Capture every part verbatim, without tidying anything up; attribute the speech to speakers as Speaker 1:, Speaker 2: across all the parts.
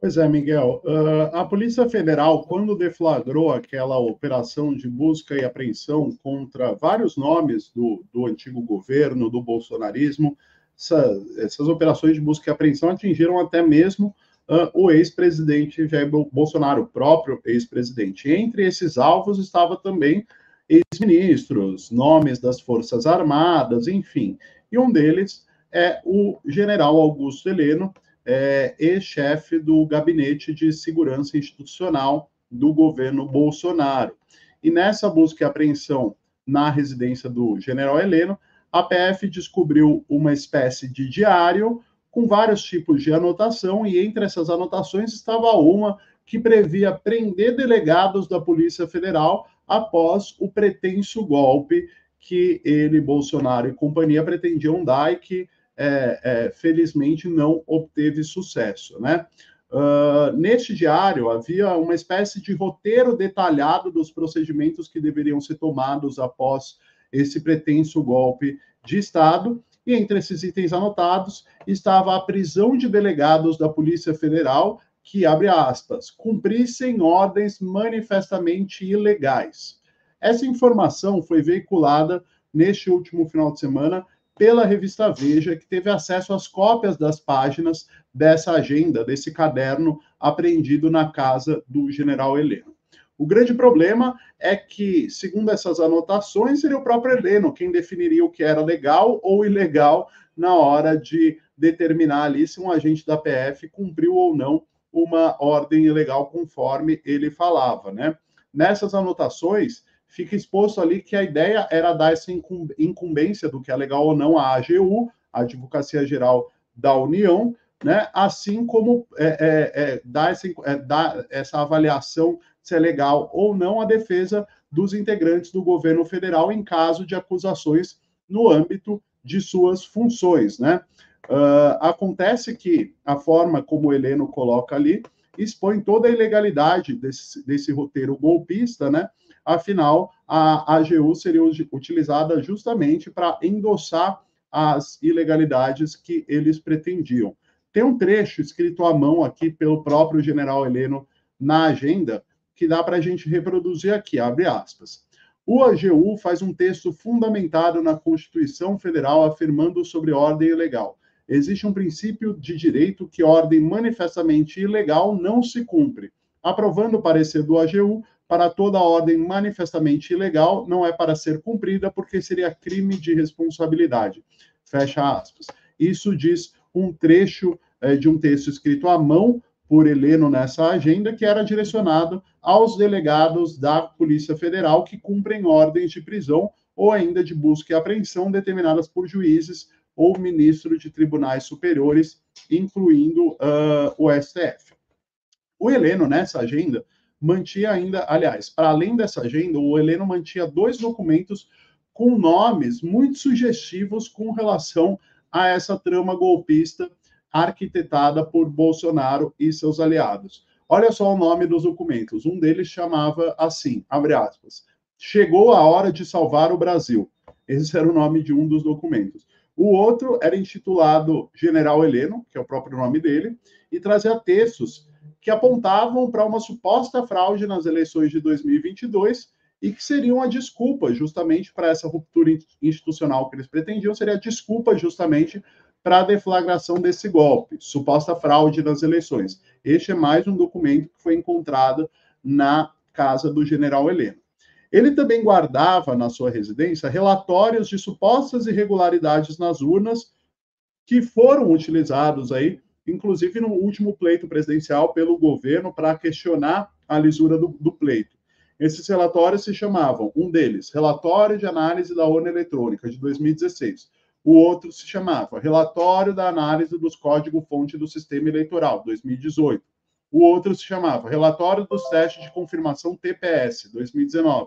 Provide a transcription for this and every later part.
Speaker 1: Pois é, Miguel. Uh, a Polícia Federal, quando deflagrou aquela operação de busca e apreensão contra vários nomes do, do antigo governo, do bolsonarismo, essa, essas operações de busca e apreensão atingiram até mesmo uh, o ex-presidente Jair Bolsonaro, o próprio ex-presidente. Entre esses alvos estava também ex-ministros, nomes das Forças Armadas, enfim. E um deles é o general Augusto Heleno, é, ex-chefe do Gabinete de Segurança Institucional do governo Bolsonaro. E nessa busca e apreensão na residência do general Heleno, a P F descobriu uma espécie de diário com vários tipos de anotação, e entre essas anotações estava uma que previa prender delegados da Polícia Federal após o pretenso golpe que ele, Bolsonaro e companhia pretendiam dar e que é, é, felizmente não obteve sucesso, né? Uh, neste diário havia uma espécie de roteiro detalhado dos procedimentos que deveriam ser tomados após esse pretenso golpe de Estado, e entre esses itens anotados estava a prisão de delegados da Polícia Federal que, abre aspas, cumprissem ordens manifestamente ilegais. Essa informação foi veiculada neste último final de semana pela revista Veja, que teve acesso às cópias das páginas dessa agenda, desse caderno apreendido na casa do general Heleno. O grande problema é que, segundo essas anotações, seria o próprio Heleno quem definiria o que era legal ou ilegal na hora de determinar ali se um agente da P F cumpriu ou não uma ordem ilegal conforme ele falava, né? Nessas anotações, fica exposto ali que a ideia era dar essa incumbência do que é legal ou não à A G U, a Advocacia Geral da União, né? Assim como é, é, é, dar, essa, é, dar essa avaliação se é legal ou não a defesa dos integrantes do governo federal em caso de acusações no âmbito de suas funções, né? Uh, acontece que a forma como o Heleno coloca ali expõe toda a ilegalidade desse, desse roteiro golpista, né? Afinal, a A G U seria utilizada justamente para endossar as ilegalidades que eles pretendiam. Tem um trecho escrito à mão aqui pelo próprio general Heleno na agenda, que dá para a gente reproduzir aqui, abre aspas. O A G U faz um texto fundamentado na Constituição Federal afirmando sobre ordem ilegal. Existe um princípio de direito que ordem manifestamente ilegal não se cumpre. Aprovando o parecer do A G U, para toda ordem manifestamente ilegal, não é para ser cumprida, porque seria crime de responsabilidade. Fecha aspas. Isso diz um trecho é, de um texto escrito à mão por Heleno nessa agenda, que era direcionado aos delegados da Polícia Federal que cumprem ordens de prisão ou ainda de busca e apreensão determinadas por juízes ou ministro de tribunais superiores, incluindo uh, o S T F. O Heleno, nessa agenda, mantinha ainda, aliás, para além dessa agenda, o Heleno mantinha dois documentos com nomes muito sugestivos com relação a essa trama golpista arquitetada por Bolsonaro e seus aliados. Olha só o nome dos documentos. Um deles chamava assim, abre aspas, chegou a hora de salvar o Brasil. Esse era o nome de um dos documentos. O outro era intitulado General Heleno, que é o próprio nome dele, e trazia textos que apontavam para uma suposta fraude nas eleições de dois mil e vinte e dois e que seriam a desculpa justamente para essa ruptura institucional que eles pretendiam, seria a desculpa justamente para a deflagração desse golpe, suposta fraude nas eleições. Este é mais um documento que foi encontrado na casa do general Heleno. Ele também guardava na sua residência relatórios de supostas irregularidades nas urnas que foram utilizados aí, inclusive no último pleito presidencial pelo governo para questionar a lisura do, do pleito. Esses relatórios se chamavam, um deles, Relatório de Análise da Urna Eletrônica, de dois mil e dezesseis. O outro se chamava Relatório da Análise dos Código-Fonte do Sistema Eleitoral, dois mil e dezoito. O outro se chamava Relatório dos Testes de Confirmação T P S, dois mil e dezenove.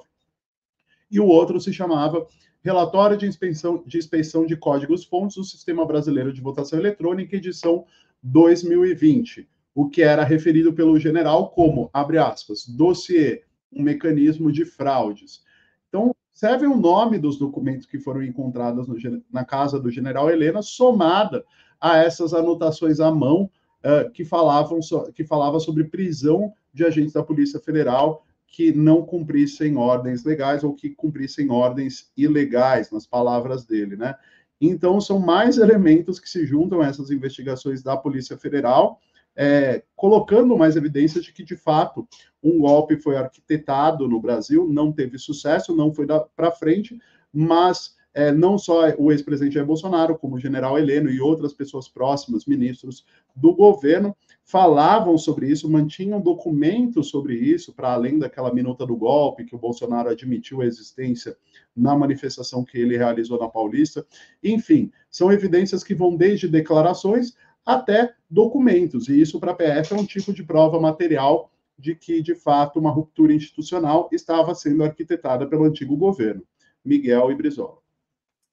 Speaker 1: E o outro se chamava Relatório de Inspeção de, Inspeção de Códigos-Fontes do Sistema Brasileiro de Votação Eletrônica, edição dois mil e vinte, o que era referido pelo general como, abre aspas, dossiê, um mecanismo de fraudes. Então, serve o nome dos documentos que foram encontrados no, na casa do general Heleno, somada a essas anotações à mão uh, que, falavam so, que falava sobre prisão de agentes da Polícia Federal que não cumprissem ordens legais ou que cumprissem ordens ilegais, nas palavras dele, né? Então, são mais elementos que se juntam a essas investigações da Polícia Federal, é, colocando mais evidências de que, de fato, um golpe foi arquitetado no Brasil, não teve sucesso, não foi para frente, mas é, não só o ex-presidente Jair Bolsonaro, como o general Heleno e outras pessoas próximas, ministros do governo, falavam sobre isso, mantinham documentos sobre isso, para além daquela minuta do golpe, que o Bolsonaro admitiu a existência na manifestação que ele realizou na Paulista. Enfim, são evidências que vão desde declarações até documentos, e isso para a P F é um tipo de prova material de que, de fato, uma ruptura institucional estava sendo arquitetada pelo antigo governo. Miguel e Brizola.